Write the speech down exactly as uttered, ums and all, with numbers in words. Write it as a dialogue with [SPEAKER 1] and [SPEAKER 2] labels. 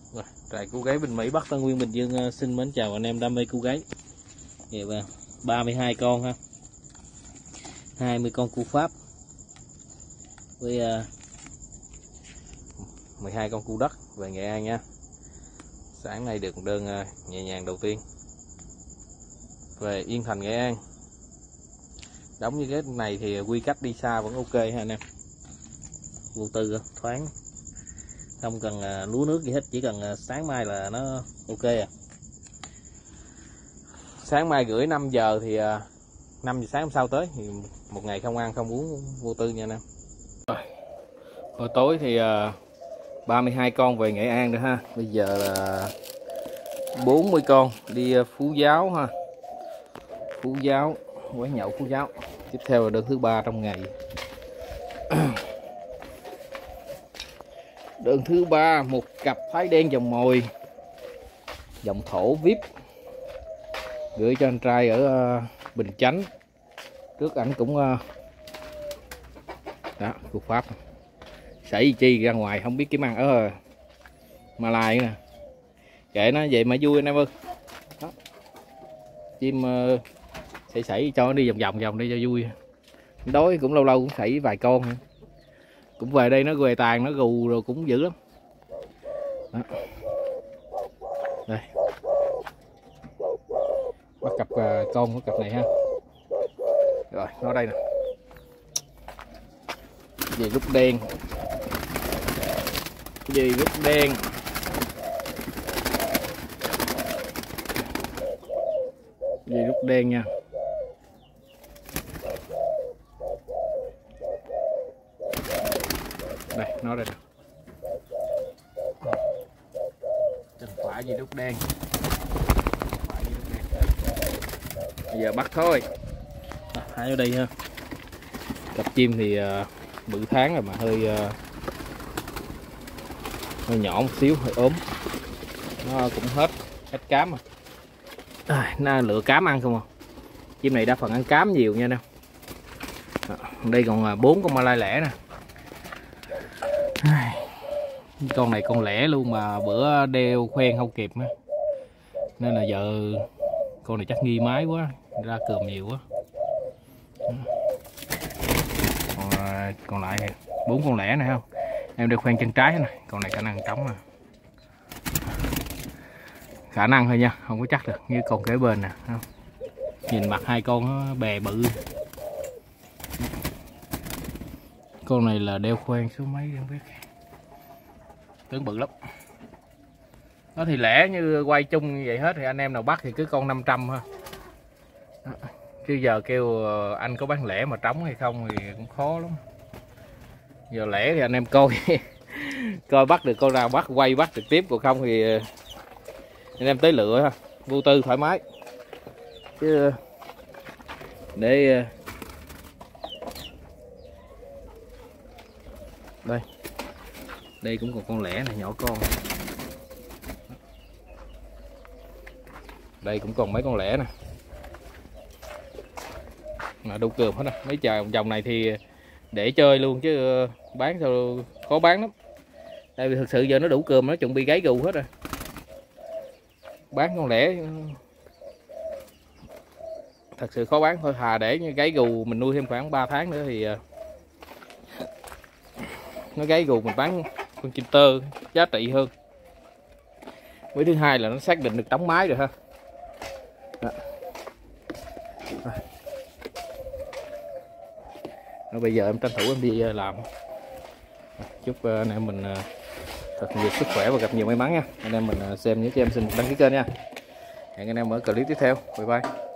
[SPEAKER 1] Rồi, trại Củ Gáy Bình Mỹ, Bắc Tân Nguyên, Bình Dương xin mến chào anh em đam mê củ gáy. ba mươi hai con ha, hai mươi con củ Pháp với uh, mười hai con củ đất về Nghệ An nha. Sáng nay được đơn uh, nhẹ nhàng đầu tiên về Yên Thành, Nghệ An. Đóng như cái này thì quy cách đi xa vẫn ok ha anh em. Vô tư thoáng, không cần uh, lúa nước gì hết, chỉ cần uh, sáng mai là nó ok à. Sáng mai gửi năm giờ thì uh, năm giờ sáng hôm sau tới thì một ngày không ăn không uống vô tư nha anh em. Rồi. Hồi tối thì uh, ba mươi hai con về Nghệ An nữa ha. Bây giờ là bốn mươi con đi uh, Phú Giáo ha. Phú Giáo, quán nhậu Phú Giáo. Tiếp theo là đơn thứ ba trong ngày. Đơn thứ ba, một cặp thái đen dòng mồi, dòng thổ vê i pê, gửi cho anh trai ở uh, Bình Chánh. Trước ảnh cũng uh, đó, cục Pháp sảy chi ra ngoài không biết kiếm ăn ở Malai nè, kệ nó vậy mà vui anh em ơi. Đó. Chim uh, sảy sảy cho nó đi vòng vòng vòng đi cho vui. Đói cũng lâu lâu cũng sảy vài con, cũng về đây nó về tàn nó gù rồi cũng dữ lắm. Đó. Đây bắt cặp uh, con của cặp này ha. Rồi nó đây nè, về rút đen, về rút đen, về rút đen nha. Đây nó đây nè, chân phải về rút đen, phải về rút đen. Bây giờ bắt thôi. Hai ở đây ha. Cặp chim thì uh, bự tháng rồi mà hơi uh, hơi nhỏ một xíu, hơi ốm. Nó cũng hết hết cám mà. À, nó lựa cám ăn không à. Chim này đa phần ăn cám nhiều nha nè. À, đây còn bốn uh, con Malai lẻ nè. À, con này con lẻ luôn mà bữa đeo khoen không kịp á. Nên là giờ con này chắc nghi mái quá, ra cườm nhiều quá. Còn, còn lại bốn con lẻ này không em được khoen chân trái này, con này khả năng trống mà, khả năng thôi nha, không có chắc được. Như con kế bên nè, không nhìn mặt hai con nó bè bự. Con này là đeo khoen số mấy không biết, tướng bự lắm. Nó thì lẻ như quay chung như vậy hết, thì anh em nào bắt thì cứ con năm trăm ha. Đó. Chứ giờ kêu anh có bán lẻ mà trống hay không thì cũng khó lắm. Giờ lẻ thì anh em coi coi bắt được con nào bắt quay bắt trực tiếp, còn không thì anh em tới lựa ha, vô tư thoải mái. Chứ để đây đây cũng còn con lẻ này, nhỏ con. Đây cũng còn mấy con lẻ nè, là đủ cườm hết á. Mấy chờ dòng này thì để chơi luôn chứ bán sao khó bán lắm. Tại vì thực sự giờ nó đủ cườm, nó chuẩn bị gáy gù hết rồi. Bán con lẻ thật sự khó bán thôi, thà để gáy gù mình nuôi thêm khoảng ba tháng nữa thì nó gáy gù mình bán con chim tơ giá trị hơn. Với thứ hai là nó xác định được trống mái rồi ha. Đó. Rồi bây giờ em tranh thủ em đi làm. Chúc anh em mình thật nhiều sức khỏe và gặp nhiều may mắn nha. Anh em mình xem nhớ cho em xin đăng ký kênh nha. Hẹn anh em ở clip tiếp theo. Bye bye.